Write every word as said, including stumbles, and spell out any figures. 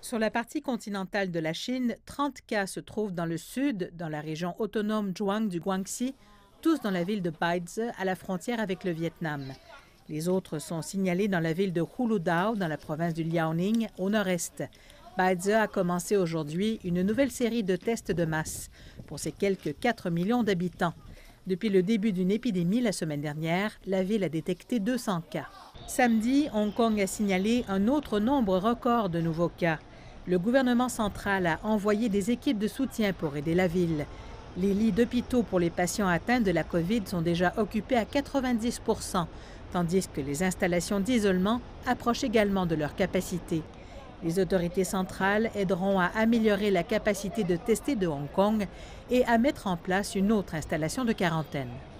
Sur la partie continentale de la Chine, trente cas se trouvent dans le sud, dans la région autonome Zhuang du Guangxi, tous dans la ville de Baizi, à la frontière avec le Vietnam. Les autres sont signalés dans la ville de Huludao, dans la province du Liaoning, au nord-est. Baizi a commencé aujourd'hui une nouvelle série de tests de masse pour ses quelques quatre millions d'habitants. Depuis le début d'une épidémie la semaine dernière, la ville a détecté deux cents cas. Samedi, Hong Kong a signalé un autre nombre record de nouveaux cas. Le gouvernement central a envoyé des équipes de soutien pour aider la ville. Les lits d'hôpitaux pour les patients atteints de la COVID sont déjà occupés à quatre-vingt-dix pour cent, tandis que les installations d'isolement approchent également de leur capacité. Les autorités centrales aideront à améliorer la capacité de tester de Hong Kong et à mettre en place une autre installation de quarantaine.